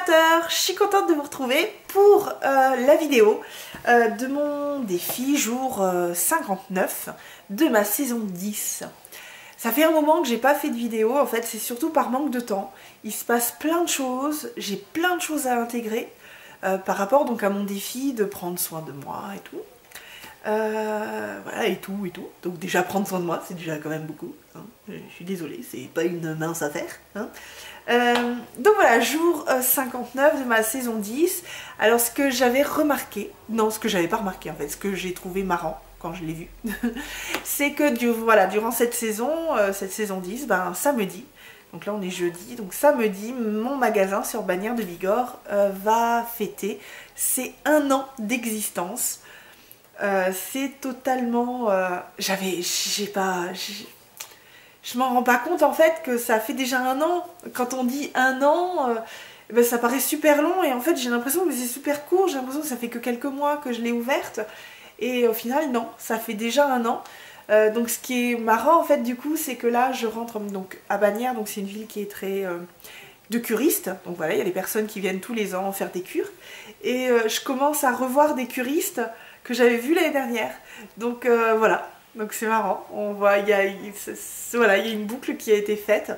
amateurs, je suis contente de vous retrouver pour la vidéo de mon défi jour 59 de ma saison 10. Ça fait un moment que j'ai pas fait de vidéo, en fait c'est surtout par manque de temps. Il se passe plein de choses, j'ai plein de choses à intégrer par rapport donc à mon défi de prendre soin de moi et tout. Voilà, et tout. Donc déjà prendre soin de moi, c'est déjà quand même beaucoup. Hein. Je suis désolée, c'est pas une mince affaire. Hein. Donc voilà, jour 59 de ma saison 10. Alors ce que j'avais remarqué, non ce que j'avais pas remarqué en fait, ce que j'ai trouvé marrant quand je l'ai vu, c'est que voilà, durant cette saison 10, ben samedi, donc là on est jeudi, donc samedi, mon magasin sur Bagnères de Bigorre va fêter ses 1 an d'existence. C'est totalement... je m'en rends pas compte en fait que ça fait déjà 1 an. Quand on dit 1 an, ben, ça paraît super long et en fait j'ai l'impression que c'est super court. J'ai l'impression que ça fait que quelques mois que je l'ai ouverte. Et au final non, ça fait déjà 1 an. Donc ce qui est marrant en fait du coup, c'est que là je rentre donc à Bagnères, donc c'est une ville qui est très... de curistes, donc voilà, il y a des personnes qui viennent tous les ans faire des cures. Et je commence à revoir des curistes que j'avais vu l'année dernière. Donc voilà, donc c'est marrant. On voit, voilà, il y a une boucle qui a été faite.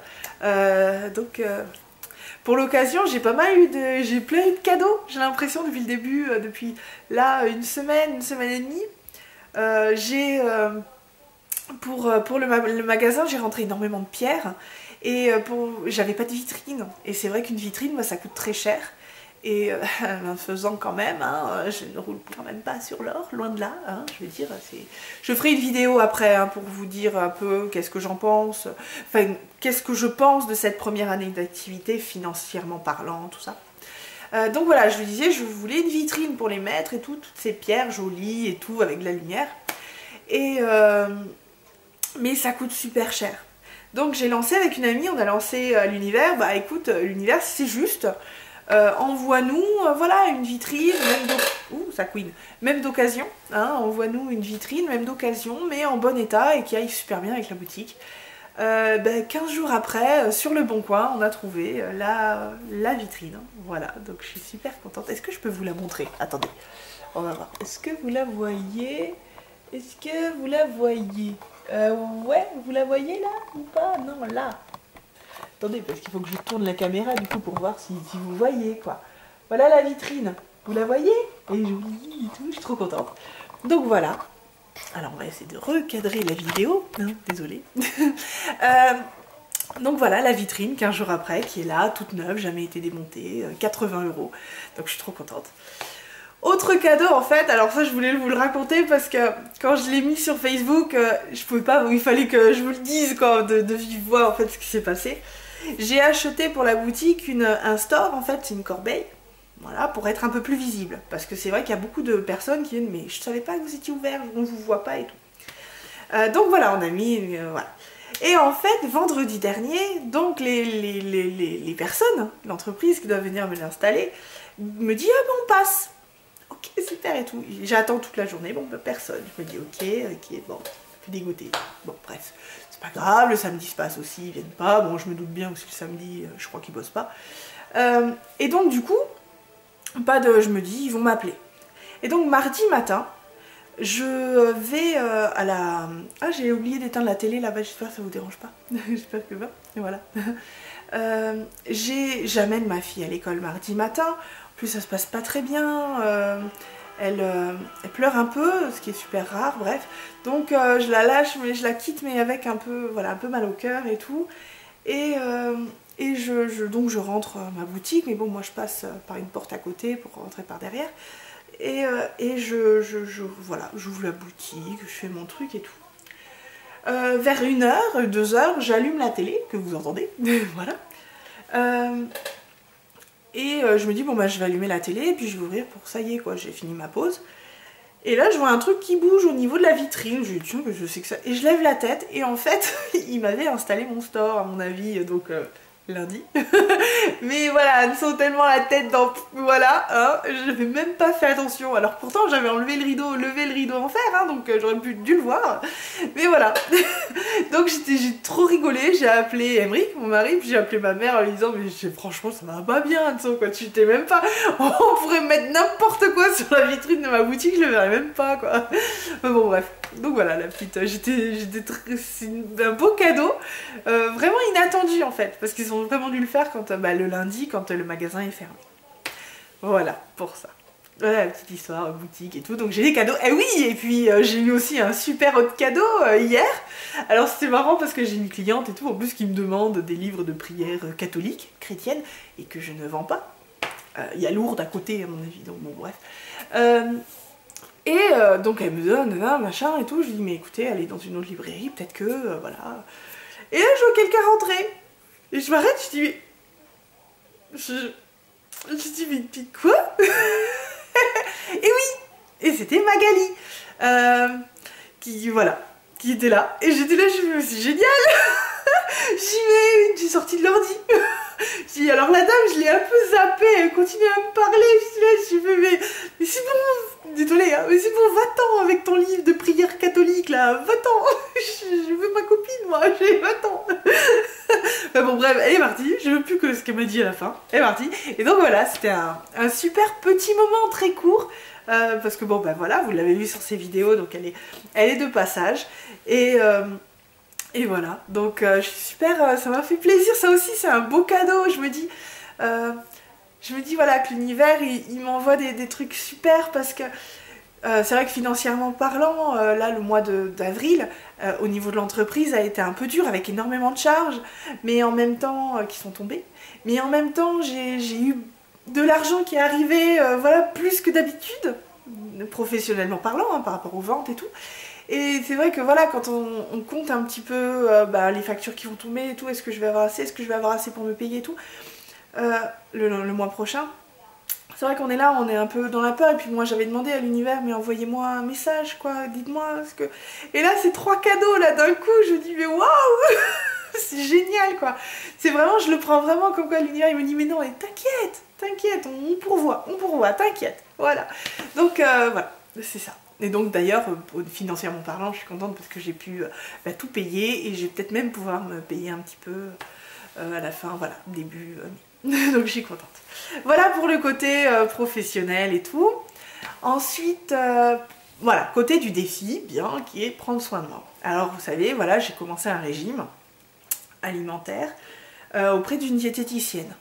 Pour l'occasion, j'ai plein eu de cadeaux. J'ai l'impression depuis le début, depuis là une semaine et demie. Pour le magasin, j'ai rentré énormément de pierres. Et j'avais pas de vitrine. Et c'est vrai qu'une vitrine, moi, ça coûte très cher. Et en faisant quand même, hein, je ne roule quand même pas sur l'or, loin de là, hein, je veux dire, je ferai une vidéo après hein, pour vous dire un peu qu'est-ce que j'en pense, enfin qu'est-ce que je pense de cette première année d'activité financièrement parlant, tout ça. Donc voilà, je vous disais, je voulais une vitrine pour les mettre et tout, toutes ces pierres jolies et tout, avec de la lumière. Mais ça coûte super cher. Donc j'ai lancé avec une amie, on a lancé l'univers, bah écoute, l'univers c'est juste... envoie-nous voilà une vitrine même d'occasion, hein, envoie-nous une vitrine même d'occasion mais en bon état et qui aille super bien avec la boutique. 15 jours après sur le bon coin on a trouvé la vitrine, voilà, donc je suis super contente. Est-ce que je peux vous la montrer? Attendez, on va voir, est-ce que vous la voyez? Ouais, vous la voyez là ou pas? Non, là. Attendez, parce qu'il faut que je tourne la caméra du coup pour voir si vous voyez quoi. Voilà la vitrine, vous la voyez? Elle est jolie et tout, je suis trop contente. Donc voilà. Alors on va essayer de recadrer la vidéo, hein, désolée. Donc voilà la vitrine 15 jours après qui est là, toute neuve, jamais été démontée, 80 €. Donc je suis trop contente. Autre cadeau en fait, alors ça je voulais vous le raconter parce que quand je l'ai mis sur Facebook, je pouvais pas, il fallait que je vous le dise quoi, de vive voix en fait ce qui s'est passé. J'ai acheté pour la boutique un store, en fait c'est une corbeille, voilà, pour être un peu plus visible. Parce que c'est vrai qu'il y a beaucoup de personnes qui viennent, mais je savais pas que vous étiez ouvert, on vous voit pas et tout. Donc voilà, on a mis, voilà. Et en fait, vendredi dernier, donc les personnes, l'entreprise qui doit venir me l'installer, me dit ah ben on passe. Ok, super et tout. J'attends toute la journée, bon, bah, personne. Je me dis ok, bon, je suis dégoûtée. Bon, bref, c'est pas grave, le samedi se passe aussi, ils viennent pas. Bon, je me doute bien aussi le samedi, je crois qu'ils bossent pas. Et donc, du coup, je me dis, ils vont m'appeler. Et donc, mardi matin, je vais à la... Ah, j'ai oublié d'éteindre la télé là-bas, j'espère que ça vous dérange pas. J'espère que non. Et voilà. J'amène ma fille à l'école mardi matin. En plus ça se passe pas très bien, elle pleure un peu, ce qui est super rare, bref. Donc je la lâche, mais je la quitte mais avec un peu, voilà, un peu mal au cœur et tout. Donc je rentre à ma boutique, mais bon moi je passe par une porte à côté pour rentrer par derrière. Voilà, j'ouvre la boutique, je fais mon truc et tout. Vers 1h, 2h, j'allume la télé, que vous entendez, voilà. Je me dis bon bah je vais allumer la télé et puis je vais ouvrir pour ça y est quoi, j'ai fini ma pause. Et là je vois un truc qui bouge au niveau de la vitrine, je dis tiens je sais que ça... Et je lève la tête et en fait il m'avait installé mon store à mon avis, donc lundi. Mais voilà, elles sont tellement la tête dans... Voilà, hein, je n'avais même pas fait attention. Alors pourtant j'avais enlevé le rideau, levé le rideau en fer, hein, donc j'aurais dû le voir. Mais voilà. Donc j'ai trop rigolé, j'ai appelé Emeric, mon mari, puis j'ai appelé ma mère en lui disant mais franchement ça va pas bien, Anso, quoi, tu t'es même pas... On pourrait mettre n'importe quoi sur la vitrine de ma boutique, je le verrais même pas, quoi. Mais bon bref. Donc voilà, la petite... c'est un beau cadeau, vraiment inattendu en fait, parce qu'ils ont vraiment dû le faire quand, le lundi, quand le magasin est fermé. Voilà, pour ça. Voilà la petite histoire, boutique et tout, donc j'ai des cadeaux. Et oui, et puis j'ai eu aussi un super autre cadeau hier. Alors c'était marrant parce que j'ai une cliente et tout, en plus qui me demande des livres de prière catholiques, chrétiennes, et que je ne vends pas. Il y a Lourdes à côté à mon avis, donc bon bref. Donc elle me donne machin et tout, je lui dis mais écoutez, allez dans une autre librairie, peut-être que, voilà. Et là je vois quelqu'un rentrer, et je m'arrête, je dis mais... Je dis mais quoi? Et oui, et c'était Magali, qui était là, et j'étais là, je me suis dit c'est génial. J'ai sorti de l'ordi. Alors la dame, je l'ai un peu zappée, elle continue à me parler, je suis là, mais c'est bon, désolée, hein, mais c'est bon, va-t'en avec ton livre de prière catholique là, va-t'en. Je veux ma copine, moi, j'ai 20 ans. Bon bref, elle est partie, je veux plus que ce qu'elle m'a dit à la fin, elle est partie. Et donc voilà, c'était un super petit moment très court, parce que bon ben voilà, vous l'avez vu sur ses vidéos, donc elle est de passage. Et voilà, donc je suis super, ça m'a fait plaisir, ça aussi c'est un beau cadeau, je me dis voilà que l'univers il m'envoie des trucs super, parce que c'est vrai que financièrement parlant, là le mois d'avril, au niveau de l'entreprise a été un peu dur avec énormément de charges, mais en même temps, qui sont tombées, mais en même temps j'ai eu de l'argent qui est arrivé, voilà, plus que d'habitude, professionnellement parlant, hein, par rapport aux ventes et tout. Et c'est vrai que voilà, quand on compte un petit peu les factures qui vont tomber et tout, est-ce que je vais avoir assez pour me payer et tout, le mois prochain, c'est vrai qu'on est là, on est un peu dans la peur. Et puis moi j'avais demandé à l'univers, mais envoyez-moi un message, quoi, dites-moi ce que... Et là c'est 3 cadeaux là d'un coup, je me dis mais waouh. C'est génial, quoi. C'est vraiment, je le prends vraiment comme quoi l'univers il me dit mais non, t'inquiète, on pourvoit, t'inquiète, voilà. Donc voilà, c'est ça. Et donc d'ailleurs, financièrement parlant, je suis contente parce que j'ai pu tout payer, et je vais peut-être même pouvoir me payer un petit peu à la fin, voilà, début mai. Donc je suis contente. Voilà pour le côté professionnel et tout. Ensuite, voilà, côté du défi, bien, qui est prendre soin de moi. Alors vous savez, voilà, j'ai commencé un régime alimentaire auprès d'une diététicienne.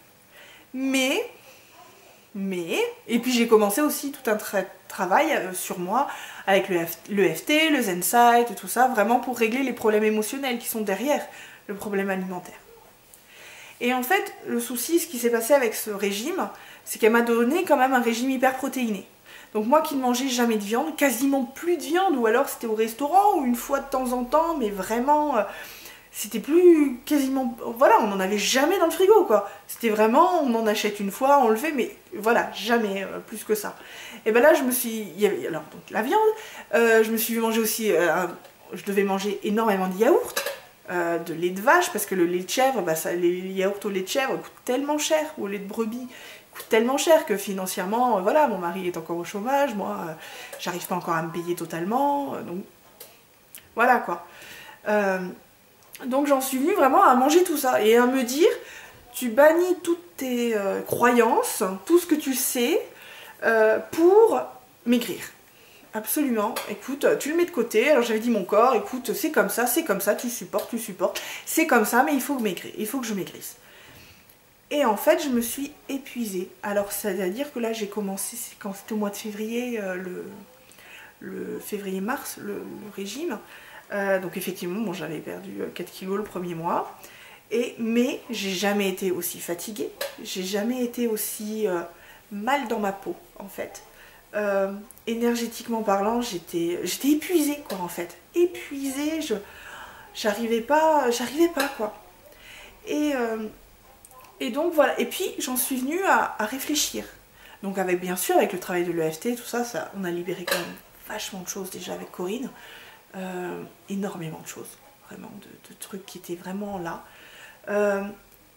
Et puis j'ai commencé aussi tout un travail sur moi avec l'EFT, le Zensight et tout ça, vraiment pour régler les problèmes émotionnels qui sont derrière le problème alimentaire. Et en fait, le souci, ce qui s'est passé avec ce régime, c'est qu'elle m'a donné quand même un régime hyper protéiné. Donc moi qui ne mangeais jamais de viande, quasiment plus de viande, ou alors c'était au restaurant, ou une fois de temps en temps, mais vraiment... c'était plus quasiment... Voilà, on n'en avait jamais dans le frigo, quoi. C'était vraiment, on en achète une fois, on le fait, mais voilà, jamais plus que ça. Et ben là, je me suis... Il y avait, alors, donc, la viande, je me suis mangé aussi... je devais manger énormément de yaourts, de lait de vache, parce que le lait de chèvre, les yaourts au lait de chèvre coûtent tellement cher, ou au lait de brebis, coûtent tellement cher que financièrement, voilà, mon mari est encore au chômage, moi, j'arrive pas encore à me payer totalement, donc... Voilà, quoi. Donc j'en suis venue vraiment à manger tout ça et à me dire, tu bannis toutes tes croyances, tout ce que tu sais pour maigrir. Absolument, écoute, tu le mets de côté. Alors j'avais dit mon corps, écoute, c'est comme ça, tu supportes, c'est comme ça, mais il faut maigrir, il faut que je maigrisse. Et en fait, je me suis épuisée. Alors c'est-à-dire que là, j'ai commencé, quand c'était au mois de février, le février-mars, le régime. Donc effectivement, bon, j'avais perdu 4 kilos le premier mois, mais j'ai jamais été aussi fatiguée, j'ai jamais été aussi mal dans ma peau en fait. Énergétiquement parlant, j'étais épuisée, quoi, en fait. Épuisée, j'arrivais pas quoi. Et donc voilà, et puis j'en suis venue à réfléchir. Donc bien sûr avec le travail de l'EFT, tout ça, on a libéré quand même vachement de choses déjà avec Corinne. Énormément de choses, vraiment, de trucs qui étaient vraiment là.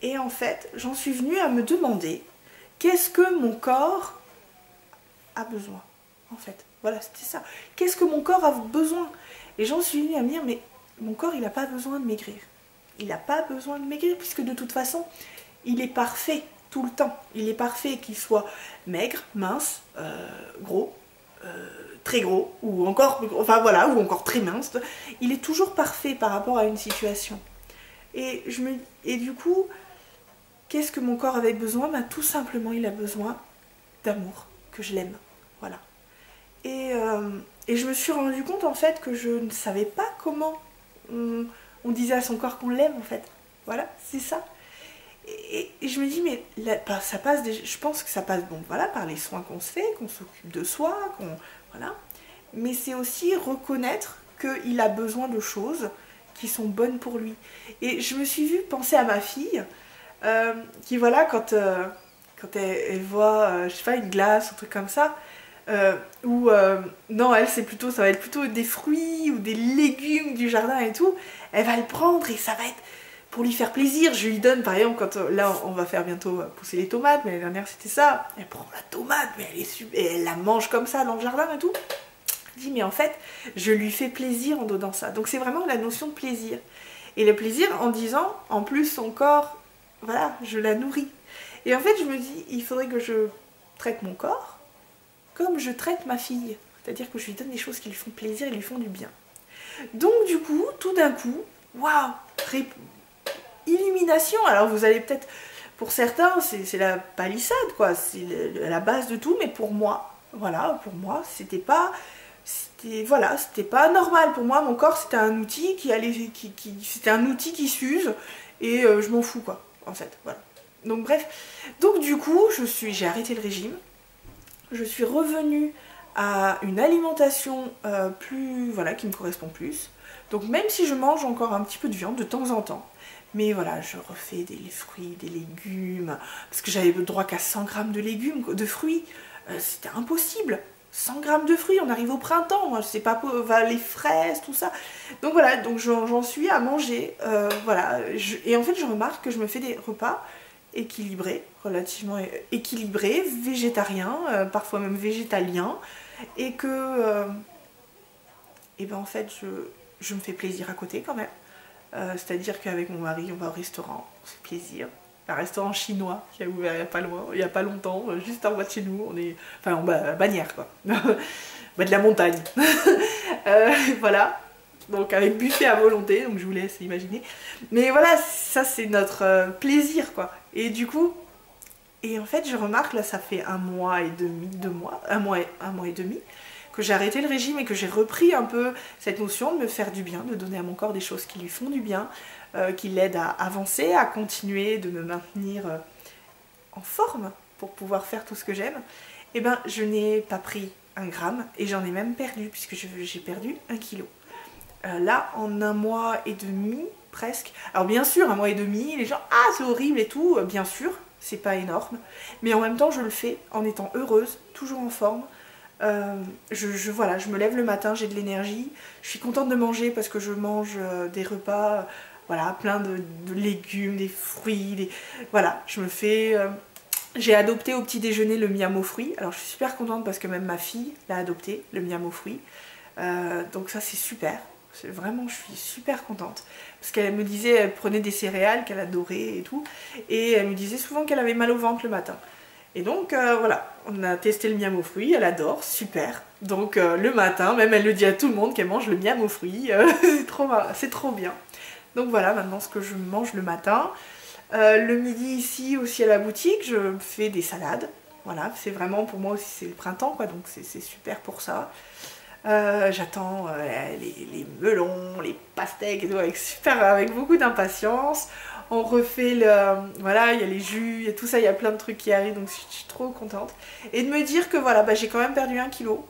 Et en fait, j'en suis venue à me demander qu'est-ce que mon corps a besoin, en fait. Voilà, c'était ça. Qu'est-ce que mon corps a besoin? Et j'en suis venue à me dire, mais mon corps, il n'a pas besoin de maigrir. Il n'a pas besoin de maigrir, puisque de toute façon, il est parfait tout le temps. Il est parfait qu'il soit maigre, mince, gros, très gros, ou encore, enfin voilà, ou encore très mince. Il est toujours parfait par rapport à une situation. Et du coup, qu'est-ce que mon corps avait besoin? Ben, tout simplement, il a besoin d'amour, que je l'aime. Voilà. Et je me suis rendu compte en fait que je ne savais pas comment on disait à son corps qu'on l'aime en fait. Voilà, c'est ça. Et je me dis, mais là, ça passe je pense que ça passe bon, voilà, par les soins qu'on se fait, qu'on s'occupe de soi, voilà. Mais c'est aussi reconnaître qu'il a besoin de choses qui sont bonnes pour lui. Et je me suis vue penser à ma fille, qui voilà, quand elle voit, je sais pas, une glace, un truc comme ça, non, elle, ça va être plutôt des fruits ou des légumes du jardin et tout, elle va le prendre et ça va être pour lui faire plaisir. Je lui donne, par exemple, quand là on va faire bientôt pousser les tomates, mais l'année dernière c'était ça, elle prend la tomate, mais et elle la mange comme ça dans le jardin et tout. Je dis, mais en fait, je lui fais plaisir en donnant ça. Donc c'est vraiment la notion de plaisir. Et le plaisir en disant, en plus son corps, voilà, je la nourris. Et en fait, je me dis, il faudrait que je traite mon corps comme je traite ma fille. C'est-à-dire que je lui donne des choses qui lui font plaisir et lui font du bien. Donc du coup, tout d'un coup, waouh, illumination. Alors vous allez peut-être, pour certains, c'est la palissade, quoi. C'est la base de tout, mais pour moi, voilà, pour moi, c'était pas normal. Pour moi, mon corps, c'était un outil c'était un outil qui s'use et je m'en fous, quoi, en fait, voilà. Donc bref, donc du coup, j'ai arrêté le régime. Je suis revenue à une alimentation qui me correspond plus. Donc même si je mange encore un petit peu de viande de temps en temps, mais voilà, je refais des fruits, des légumes, parce que j'avais le droit qu'à 100 grammes de légumes, de fruits, c'était impossible. 100 grammes de fruits, on arrive au printemps, je sais pas, les fraises, tout ça. Donc voilà, donc j'en suis à manger, voilà. Et en fait, je remarque que je me fais des repas équilibrés, relativement équilibrés, végétariens, parfois même végétaliens, et que, et ben en fait, je me fais plaisir à côté quand même. C'est-à-dire qu'avec mon mari, on va au restaurant, on se fait plaisir. Un restaurant chinois qui a ouvert il y a pas longtemps, juste en bas de chez nous, en bas, à Bagnères, quoi. Bas de la montagne. Voilà, donc avec buffet à volonté, donc je vous laisse imaginer. Mais voilà, ça c'est notre plaisir, quoi. Et du coup, et en fait je remarque, là ça fait 1 mois et demi, 2 mois, un mois et demi, que j'ai arrêté le régime et que j'ai repris un peu cette notion de me faire du bien, de donner à mon corps des choses qui lui font du bien, qui l'aident à avancer, à continuer, de me maintenir en forme pour pouvoir faire tout ce que j'aime. Et ben je n'ai pas pris 1 gramme et j'en ai même perdu, puisque j'ai perdu 1 kilo. Là, en 1 mois et demi, presque. Alors bien sûr, 1 mois et demi, les gens, ah c'est horrible et tout, bien sûr, c'est pas énorme. Mais en même temps, je le fais en étant heureuse, toujours en forme. Voilà, je me lève le matin, j'ai de l'énergie, je suis contente de manger parce que je mange des repas, voilà, plein de légumes, des fruits, voilà, je me fais... J'ai adopté au petit déjeuner le miam aux fruits, alors je suis super contente parce que même ma fille l'a adopté, le miam aux fruits, donc ça c'est super. Vraiment, je suis super contente. Parce qu'elle me disait, elle prenait des céréales qu'elle adorait et tout. Et elle me disait souvent qu'elle avait mal au ventre le matin. Et donc, voilà, on a testé le miam aux fruits. Elle adore, super. Donc, le matin, même elle le dit à tout le monde qu'elle mange le miam aux fruits. C'est trop bien. Donc voilà, maintenant ce que je mange le matin. Le midi, ici, aussi à la boutique, je fais des salades. Voilà, c'est vraiment, pour moi aussi, c'est le printemps, quoi. Donc, c'est super pour ça. J'attends les melons, les pastèques et tout, avec beaucoup d'impatience. On refait voilà, il y a les jus, il y a tout ça, il y a plein de trucs qui arrivent, donc je suis trop contente. Et de me dire que voilà, j'ai quand même perdu 1 kilo,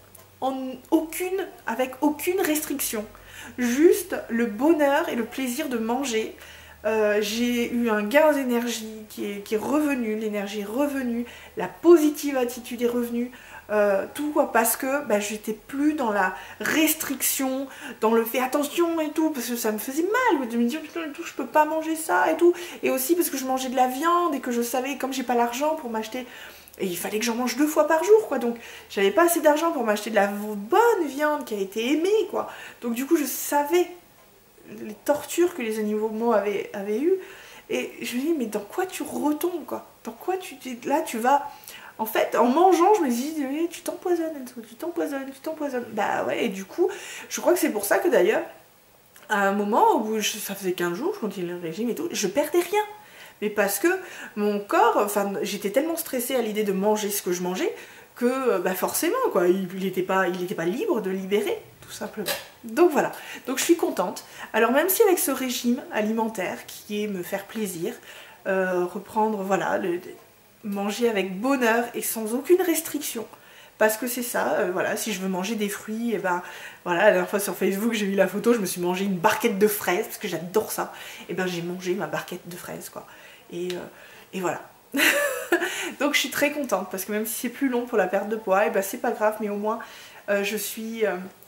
avec aucune restriction. Juste le bonheur et le plaisir de manger. J'ai eu un gain d'énergie qui est revenu, l'énergie est revenue, la positive attitude est revenue. tout quoi, parce que bah, j'étais plus dans la restriction, dans le fait attention et tout, parce que ça me faisait mal de me dire putain et tout, je peux pas manger ça et tout, et aussi parce que je mangeais de la viande et que je savais, comme j'ai pas l'argent pour m'acheter, et il fallait que j'en mange 2 fois par jour quoi, donc j'avais pas assez d'argent pour m'acheter de la bonne viande qui a été aimée quoi, donc du coup je savais les tortures que les animaux avaient eues, et je me dis mais dans quoi tu retombes quoi, dans quoi là tu vas. En fait, en mangeant, je me dis, tu t'empoisonnes, Enzo, tu t'empoisonnes, tu t'empoisonnes. Bah ouais, et du coup, je crois que c'est pour ça que d'ailleurs, à un moment où ça faisait 15 jours, je continuais le régime et tout, je perdais rien. Mais parce que mon corps, enfin, j'étais tellement stressée à l'idée de manger ce que je mangeais, que bah forcément, quoi, il n'était pas libre de libérer, tout simplement. Donc voilà, donc je suis contente. Alors même si avec ce régime alimentaire, qui est me faire plaisir, reprendre, voilà, manger avec bonheur et sans aucune restriction, parce que c'est ça, voilà, si je veux manger des fruits, et ben voilà, la dernière fois sur Facebook j'ai vu la photo, je me suis mangé une barquette de fraises parce que j'adore ça, et ben j'ai mangé ma barquette de fraises quoi, et voilà. Donc je suis très contente parce que même si c'est plus long pour la perte de poids, et ben c'est pas grave, mais au moins je suis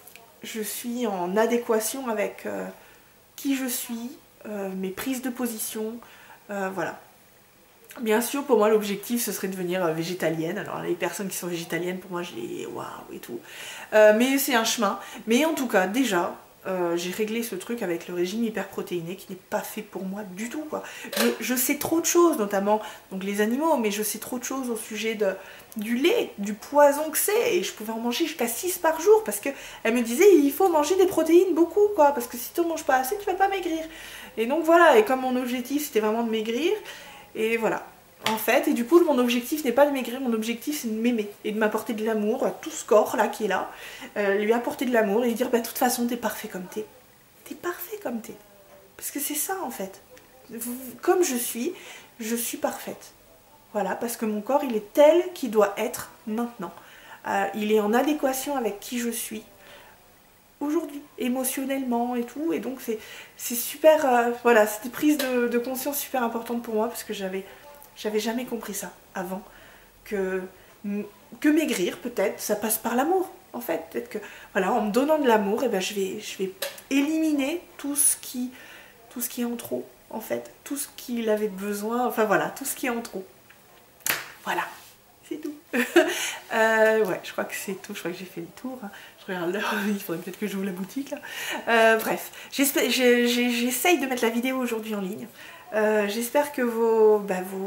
en adéquation avec qui je suis, mes prises de position, voilà. Bien sûr, pour moi, l'objectif, ce serait de devenir végétalienne. Alors, les personnes qui sont végétaliennes, pour moi, je les... Waouh et tout. Mais c'est un chemin. Mais en tout cas, déjà, j'ai réglé ce truc avec le régime hyperprotéiné qui n'est pas fait pour moi du tout, quoi. Je sais trop de choses, notamment donc les animaux, mais je sais trop de choses au sujet du lait, du poison que c'est. Et je pouvais en manger jusqu'à 6 par jour parce qu'elle me disait, il faut manger des protéines beaucoup, quoi. Parce que si tu ne manges pas assez, tu vas pas maigrir. Et donc, voilà. Et comme mon objectif, c'était vraiment de maigrir... Et voilà, en fait, et du coup mon objectif n'est pas de maigrir, mon objectif c'est de m'aimer et de m'apporter de l'amour à tout ce corps là qui est là, lui apporter de l'amour et lui dire bah de toute façon t'es parfait comme t'es, parfait comme t'es, parce que c'est ça en fait, comme je suis parfaite, voilà, parce que mon corps il est tel qu'il doit être maintenant, il est en adéquation avec qui je suis aujourd'hui, émotionnellement et tout, et donc c'est super, voilà, c'est des prises de conscience super importantes pour moi, parce que j'avais jamais compris ça avant, que maigrir peut-être, ça passe par l'amour, en fait, peut-être que, voilà, en me donnant de l'amour, et ben je vais éliminer tout ce qui est en trop, en fait, tout ce qu'il avait besoin, enfin voilà, tout ce qui est en trop, voilà. C'est tout. Ouais, je crois que c'est tout. Je crois que j'ai fait le tour. Hein. Je regarde l'heure. Il faudrait peut-être que j'ouvre la boutique. Là. Bref, j'essaye de mettre la vidéo aujourd'hui en ligne. J'espère que vos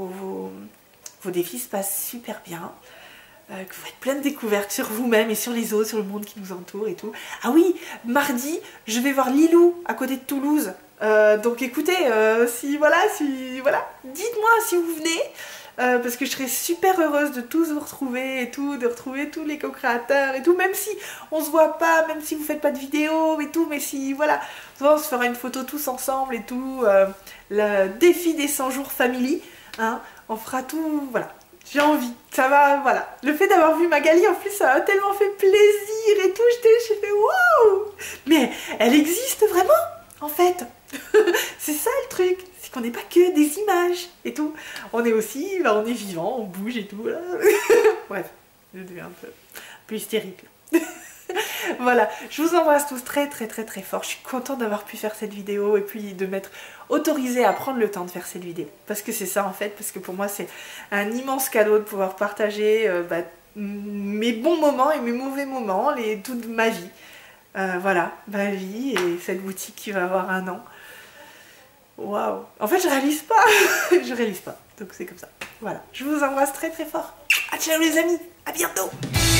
défis se passent super bien. Que vous faites plein de découvertes sur vous-même et sur les autres, sur le monde qui vous entoure et tout. Ah oui, mardi, je vais voir Lilou à côté de Toulouse. Donc écoutez, voilà, dites-moi si vous venez. Parce que je serais super heureuse de tous vous retrouver et tout, de retrouver tous les co-créateurs et tout, même si on se voit pas, même si vous faites pas de vidéo et tout, mais si, voilà, on se fera une photo tous ensemble et tout, le défi des 100 jours family, hein, on fera tout, voilà, j'ai envie, ça va, voilà. Le fait d'avoir vu Magali, en plus, ça m'a tellement fait plaisir et tout, j'ai fait wow, mais elle existe vraiment, en fait, c'est ça le truc. Qu'on n'est pas que des images et tout. On est aussi, on est vivant, on bouge et tout. Là. Bref, je deviens un peu hystérique. Voilà, je vous embrasse tous très très très très fort. Je suis contente d'avoir pu faire cette vidéo et puis de m'être autorisée à prendre le temps de faire cette vidéo. Parce que c'est ça en fait, parce que pour moi c'est un immense cadeau de pouvoir partager mes bons moments et mes mauvais moments, toute ma vie. Voilà, ma vie et cette boutique qui va avoir 1 an. Waouh! En fait, je réalise pas. Je réalise pas. Donc c'est comme ça. Voilà. Je vous embrasse très très fort. À ciao les amis. À bientôt.